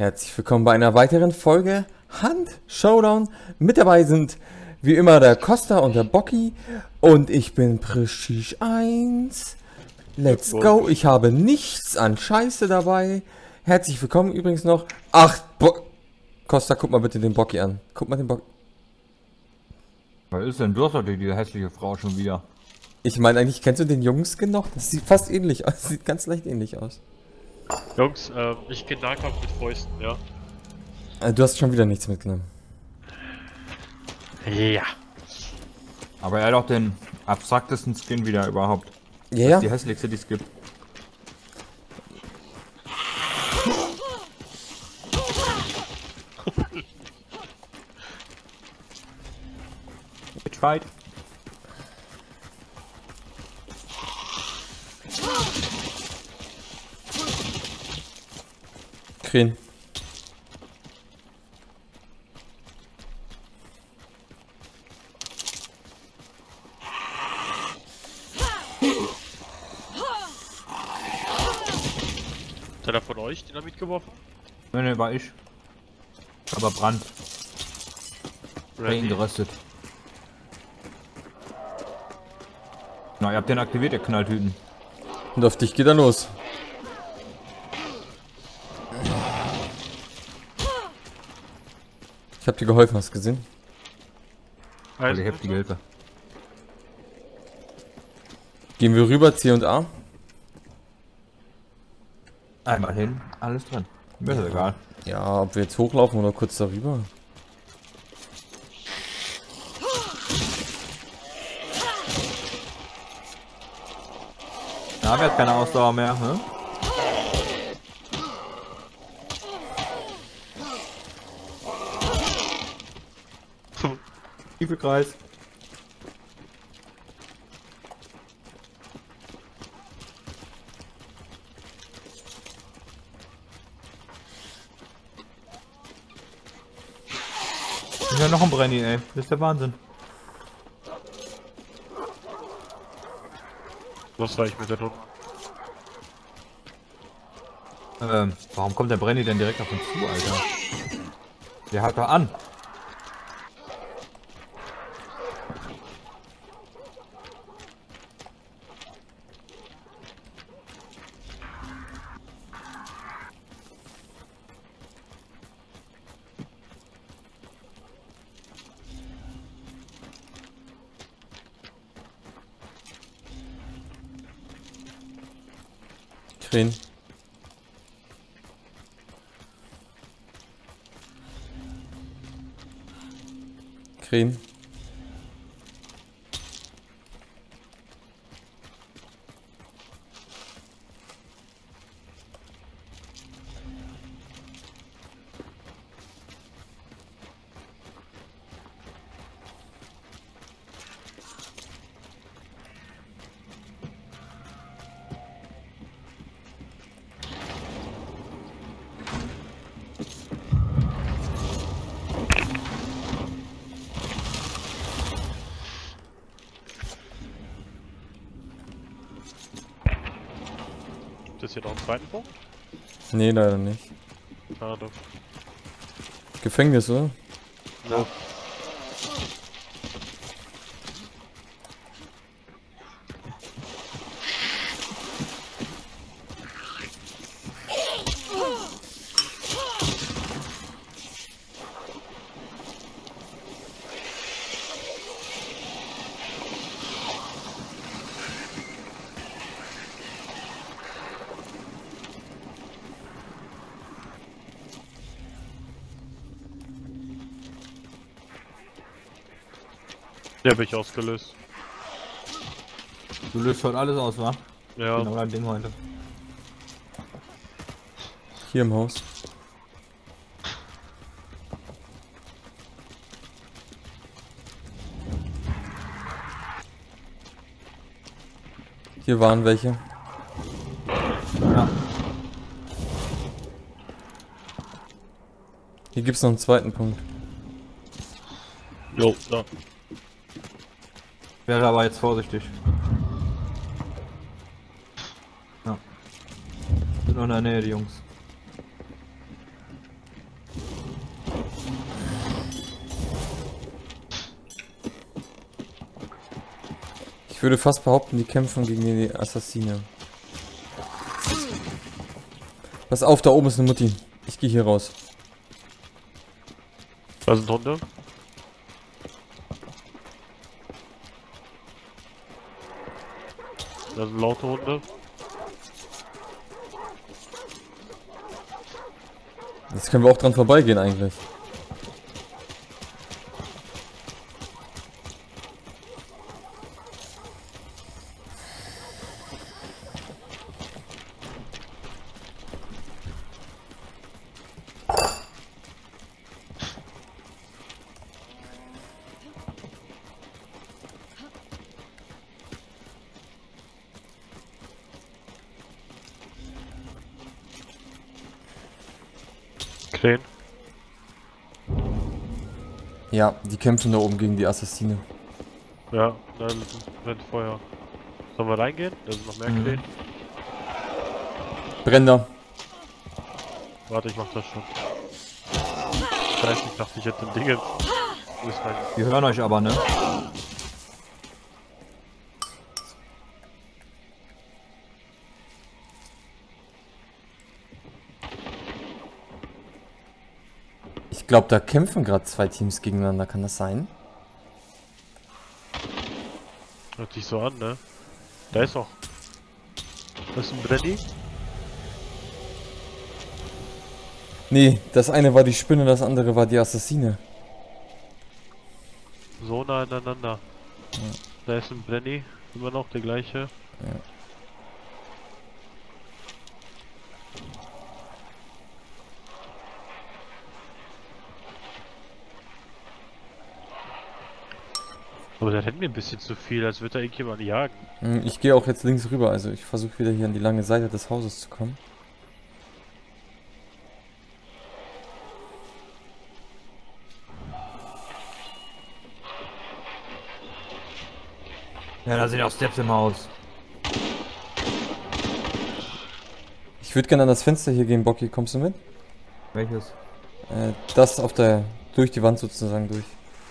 Herzlich willkommen bei einer weiteren Folge Hand Showdown. Mit dabei sind wie immer der Costa und der Bocki und ich bin Prestige 1. Let's go. Ich habe nichts an Scheiße dabei. Herzlich willkommen übrigens noch. Ach, Costa, guck mal bitte den Bocki an. Guck mal den Bocki. Was ist denn? Du hast doch die hässliche Frau schon wieder. Ich meine, eigentlich kennst du den Jungenskin noch? Das sieht fast ähnlich aus. Sieht ganz leicht ähnlich aus. Jungs, ich gehe Nahkampf mit Fäusten, ja? Du hast schon wieder nichts mitgenommen. Ja. Aber er hat auch den abstraktesten Skin wieder überhaupt. Ja, ja. Die hässlichste, die es gibt. Bitch fight. Krähen. Hat einer von euch Dynamit geworfen? Ne, war ich. Aber Brand. Rein geröstet. Na, ihr habt den aktiviert, ihr Knalltüten. Und auf dich geht er los. Ich hab dir geholfen, hast du gesehen? Voll die heftige Hilfe. Gehen wir rüber, C und A. Einmal hin, alles drin. Mir ist egal. Ja, ob wir jetzt hochlaufen oder kurz darüber. Na, wer hat keine Ausdauer mehr, ne? Kreis. Ist ja noch ein Brenny, ey. Das ist der Wahnsinn. Was war ich mit der Not? Warum kommt der Brenny denn direkt auf uns zu, Alter? Der hat da an. Krähen. Krähen. Gibt es hier noch einen zweiten Punkt? Nee, leider nicht. Schade. Gefängnis, oder? Ja. Der habe ich ausgelöst. Du löst heute alles aus, wa? Ja. Genau dein Ding heute. Hier im Haus. Hier waren welche. Ja. Hier gibt's noch einen zweiten Punkt. Jo, da. Wäre aber jetzt vorsichtig. Ja. Sind noch in der Nähe, die Jungs. Ich würde fast behaupten, die kämpfen gegen die Assassine. Pass auf, da oben ist eine Mutti. Ich gehe hier raus. Da sind Hunde. Da sind laute Hunde. Jetzt können wir auch dran vorbeigehen eigentlich. Krähen. Ja, die kämpfen da oben gegen die Assassine. Ja, da brennt Feuer. Sollen wir reingehen? Da sind noch mehr Krähen. Brenner. Warte, ich mach das schon. Scheiße, ich dachte, ich hätte ein Ding. Wo ist mein... Die hören euch aber, ne? Ich glaube, da kämpfen gerade zwei Teams gegeneinander. Kann das sein? Hört sich so an, ne? Da ist doch. Das ist ein Brenny. Nee, das eine war die Spinne, das andere war die Assassine. So nah aneinander. Ja. Da ist ein Brenny. Immer noch der gleiche. Ja. Aber der rennt mir ein bisschen zu viel, als würde da irgendjemand jagen. Ich gehe auch jetzt links rüber, also ich versuche wieder hier an die lange Seite des Hauses zu kommen. Ja, da sind auch Steps im Haus. Ich würde gerne an das Fenster hier gehen, Bocky. Kommst du mit? Welches? Das auf der... durch die Wand sozusagen durch.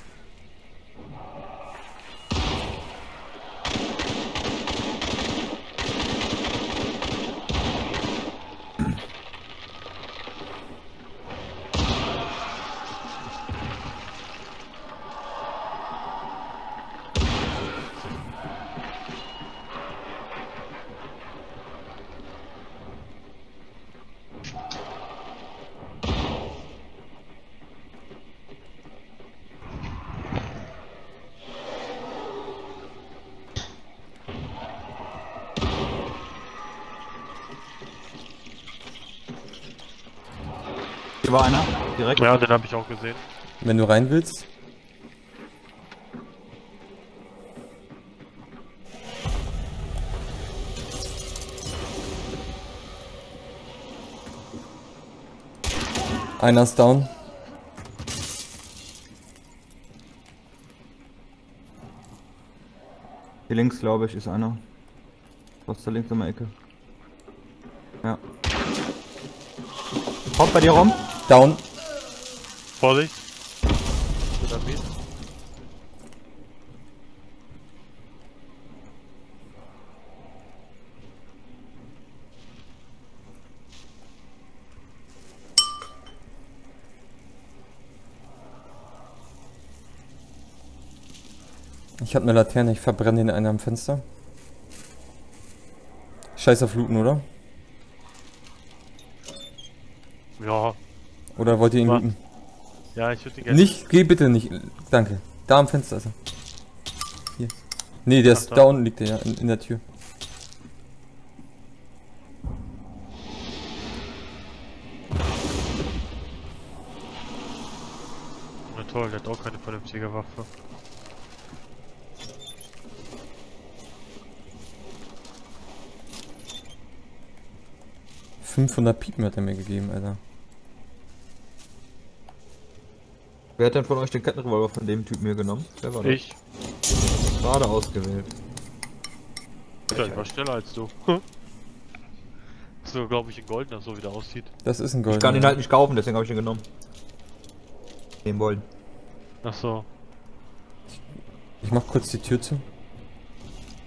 Hier war einer, direkt. Ja, den habe ich auch gesehen. Wenn du rein willst. Einer ist down. Hier links, glaube ich, ist einer. Was da links in der Ecke? Ja. Kommt bei dir rum. Down. Vorsicht. Dynamit. Ich habe eine Laterne, ich verbrenne den einen am Fenster. Scheiß auf Looten, oder? Ja. Oder wollt ihr ihn looten? Ja, ich würde ihn gerne. Nicht, geh bitte nicht. Danke. Da am Fenster ist er. Hier. Nee, der ist da unten, liegt der ja, in der Tür. Na toll, der hat auch keine vernünftige Waffe. $500 Piepen hat er mir gegeben, Alter. Wer hat denn von euch den Kettenrevolver von dem Typ mir genommen? Wer war das? Ich. Gerade ausgewählt. Ja, ich war schneller als du. So, glaube ich, in goldener, so wie der aussieht. Das ist ein Gold. Ich kann ihn halt nicht kaufen, deswegen habe ich ihn genommen. Den wollen. Ach so. Ich mach kurz die Tür zu.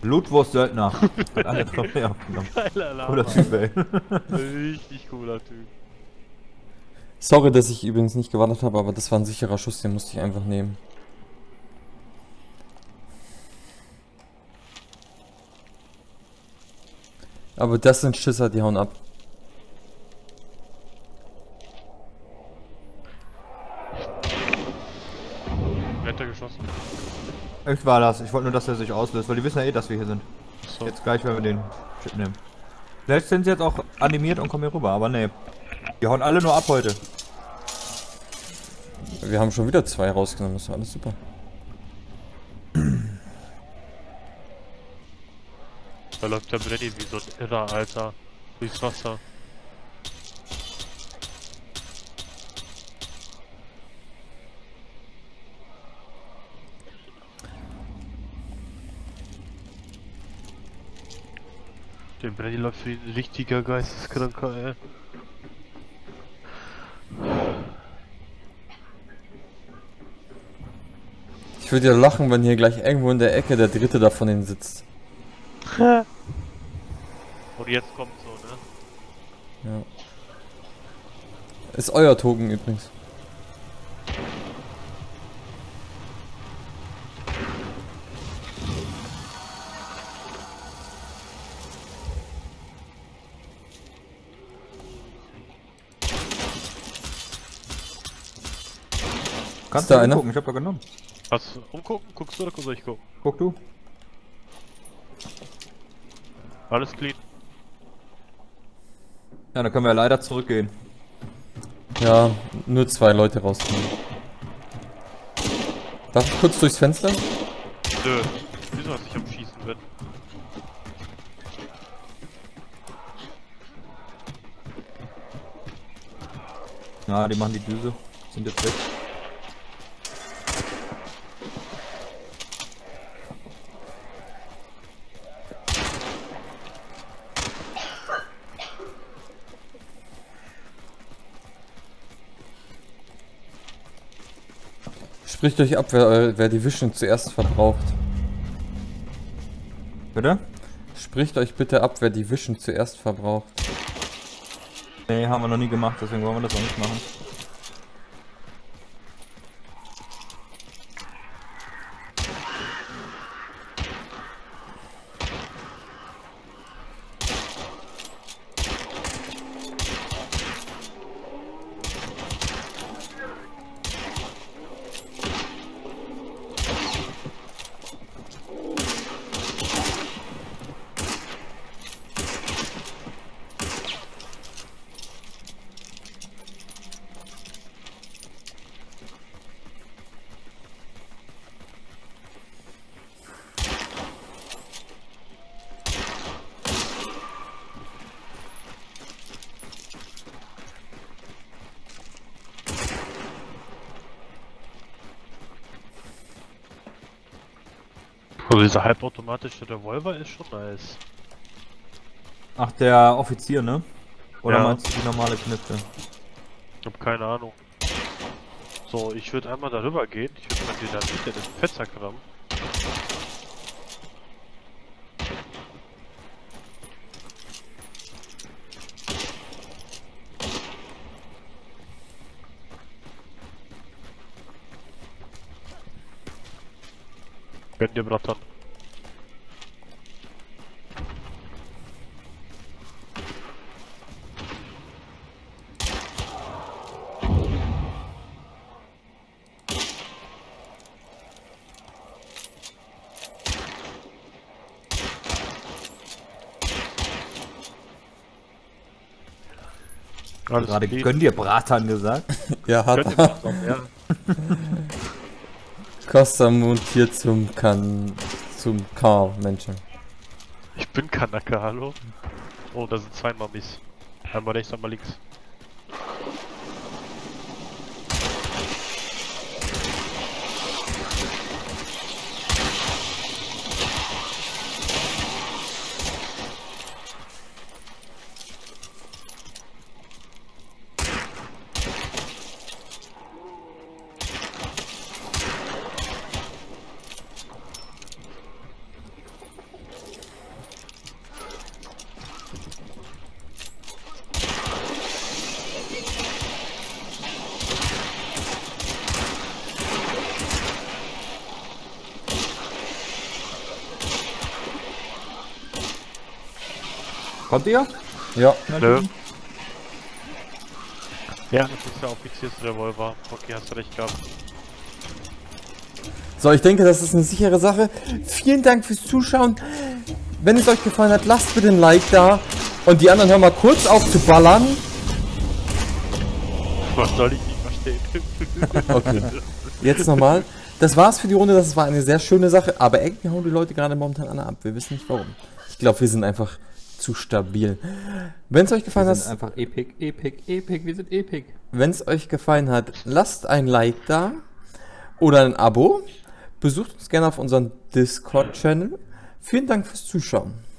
Blutwurst-Söldner. Hat alle Trophäe aufgenommen. Geiler Name. Cooler Typ, ey. Richtig cooler Typ. Sorry, dass ich übrigens nicht gewartet habe, aber das war ein sicherer Schuss, den musste ich einfach nehmen. Aber das sind Schisser, die hauen ab. Wetter geschossen. Echt war das. Ich wollte nur, dass er sich auslöst, weil die wissen ja eh, dass wir hier sind. So. Jetzt gleich, wenn wir den Chip nehmen. Vielleicht sind sie jetzt auch animiert und kommen hier rüber, aber nee. Die hauen alle nur ab heute. Wir haben schon wieder 2 rausgenommen, das war alles super. Da läuft der Brenny wie so ein Irrer, Alter. Durchs Wasser. Der Brenny läuft wie ein richtiger Geisteskranker, ey. Ich würde ja lachen, wenn hier gleich irgendwo in der Ecke der dritte da von denen sitzt. Und jetzt kommt so, ne? Ja. Ist euer Token übrigens. Kannst da du einer? gucken, ich hab da genommen. Was? Umgucken? Guckst du oder soll ich gucken? Guck du. Alles clean. Ja, dann können wir leider zurückgehen. Ja, nur 2 Leute rauskommen. Darf ich kurz durchs Fenster? Nö. Wieso, was ich am Schießen bin? Ja, die machen die Düse. Sind jetzt weg. Spricht euch ab, wer die Vision zuerst verbraucht. Bitte? Spricht euch bitte ab, wer die Vision zuerst verbraucht. Nee, haben wir noch nie gemacht, deswegen wollen wir das auch nicht machen. Also dieser halbautomatische Revolver ist schon nice. Ach, der Offizier, ne? Oder Ja. meinst du die normale Knifte? Ich hab keine Ahnung. So, ich würde einmal darüber gehen. Ich würde mal den da nicht in den Fettsack rammen. Gönn dir, Bratan. Alles Gerade clean. gönn dir Bratan gesagt. Ja, Gönn dir, hat Bratan, ja. Costa montiert zum Karl, Menschen. Ich bin Kanake, hallo? Oh, da sind 2 Mamis. Einmal rechts, einmal links. Kommt ihr? Ja. Nö. Ja, das ist der Offiziersrevolver. Okay, hast du recht gehabt. So, ich denke, das ist eine sichere Sache. Vielen Dank fürs Zuschauen. Wenn es euch gefallen hat, lasst bitte ein Like da. Und die anderen hören mal kurz auf zu ballern. Was soll ich nicht verstehen? Okay, jetzt nochmal. Das war's für die Runde. Das war eine sehr schöne Sache. Aber irgendwie hauen die Leute gerade momentan alle ab. Wir wissen nicht warum. Ich glaube, wir sind einfach zu stabil. Wenn es euch gefallen Wir hat, sind einfach epic, wir sind epic. wenn es euch gefallen hat, lasst ein Like da oder ein Abo. Besucht uns gerne auf unserem Discord-Channel. Vielen Dank fürs Zuschauen.